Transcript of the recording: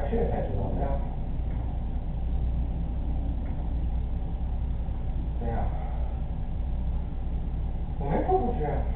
去了才知道的呀。对呀。我没说不去啊。